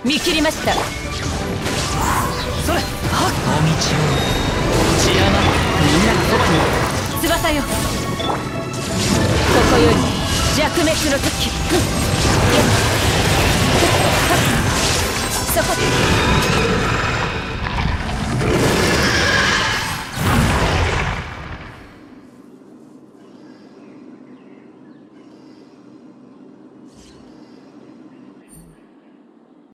見切りました。 それ、はっ、お道を血山、みんながそばに。 翼よ、ここより弱滅の時。